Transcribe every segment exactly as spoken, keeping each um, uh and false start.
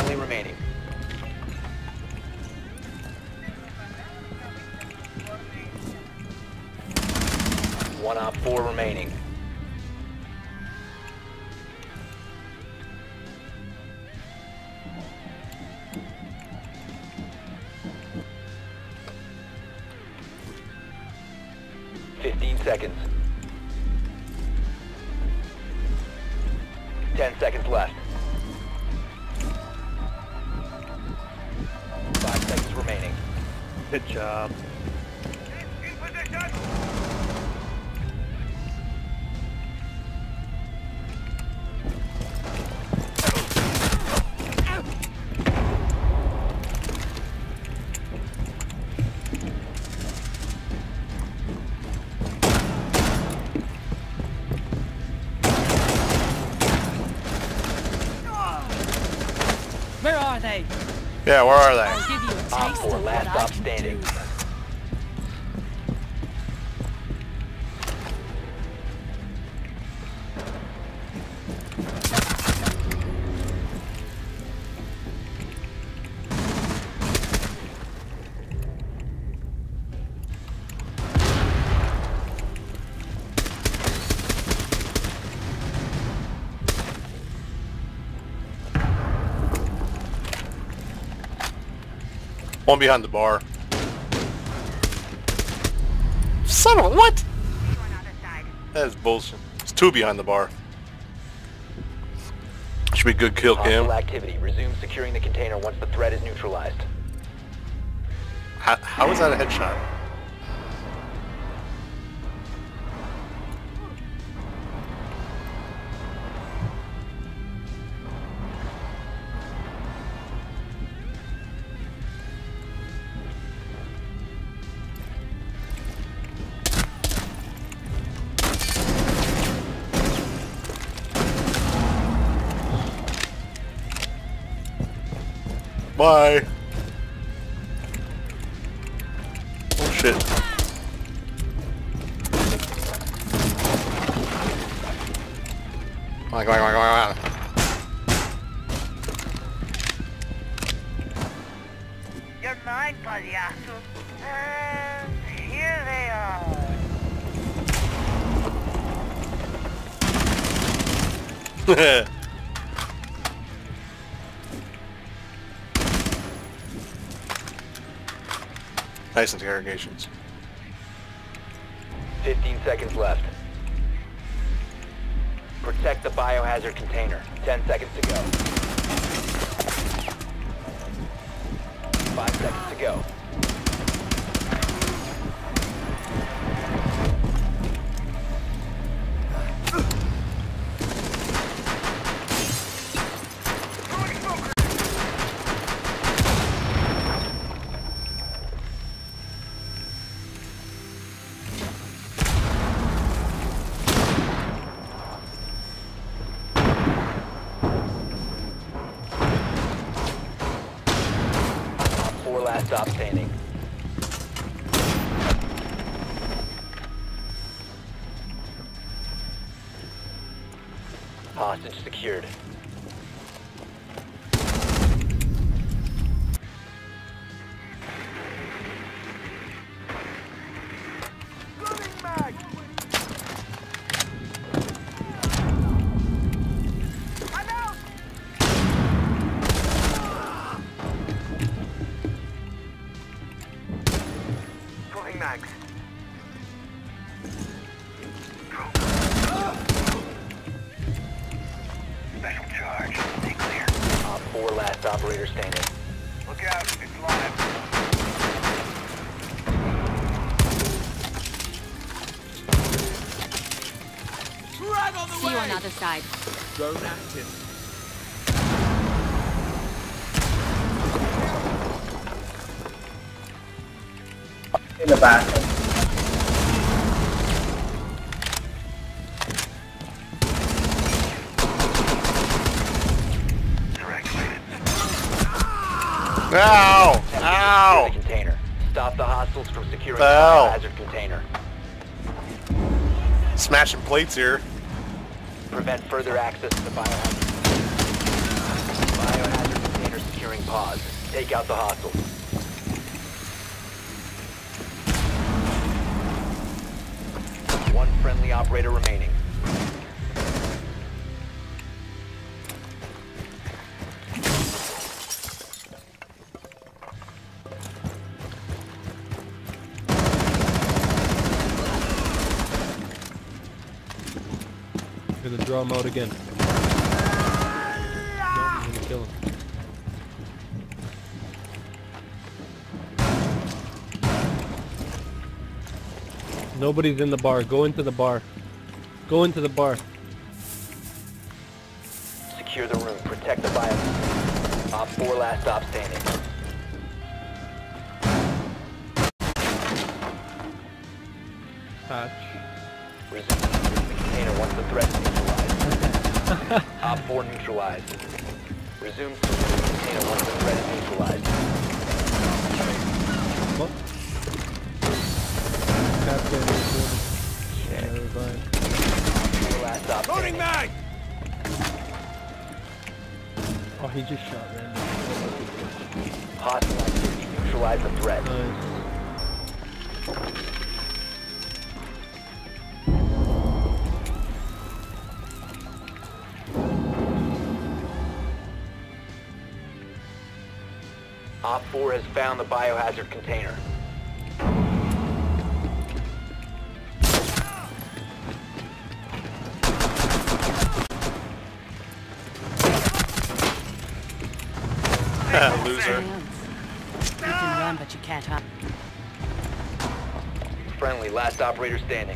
friendly remaining. One op four remaining. Fifteen seconds. Ten seconds left. Five seconds remaining. Good job. In position. Where are they? Yeah, where are they? I'll give you a Op taste four, of last what I op can standing. do. One behind the bar. Son of a what? That is bullshit. It's two behind the bar. Should be a good kill cam. Hostile activity. Resume securing the container once the threat is neutralized. How, how is that a headshot? Bye. Oh shit. Come on, come on, come on, come on. You're mine, payaso. And here they are. Nice interrogations. Fifteen seconds left. Protect the biohazard container. Ten seconds to go. Five seconds to go. Four last stop standing. Hostage secured. Max. Special charge. Stay clear. Op four last operator standing. Look out. It's live. Right on the See you on the other side. Drone active. In the bathroom. Ow! Ow! Secure the container. Stop the hostiles from securing the Ow. biohazard container. Smashing plates here. Prevent further access to the biohazard. Biohazard container securing pods. Take out the hostiles. One friendly operator remaining. I'm gonna draw him out again. No, I'm gonna kill him. Nobody's in the bar. Go into the bar. Go into the bar. Secure the room. Protect the bio. Op four last stop standing. Hatch. Resume securing the container once the threat is neutralized. Op four neutralized. Resume securing the container once the threat is neutralized. What? Captain. Never mind. Four last stop Loading standing. mag! Oh, he just shot random. Hostile activity. Neutralize the threat. Nice. Op four has found the biohazard container. Loser. You can run, but you can't hide. Friendly, last operator standing.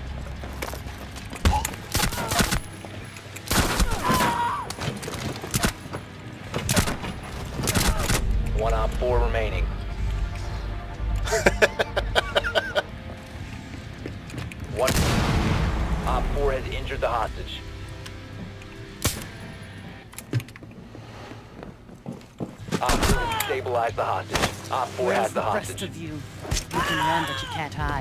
One op four remaining. One op four has injured the hostage. Op four has stabilized the hostage. Op four Where's has the the rest hostage. of you? You can run, but you can't hide.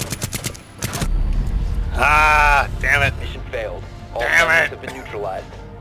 Ah, damn it. Mission failed. All Damn friendlies it. have been neutralized.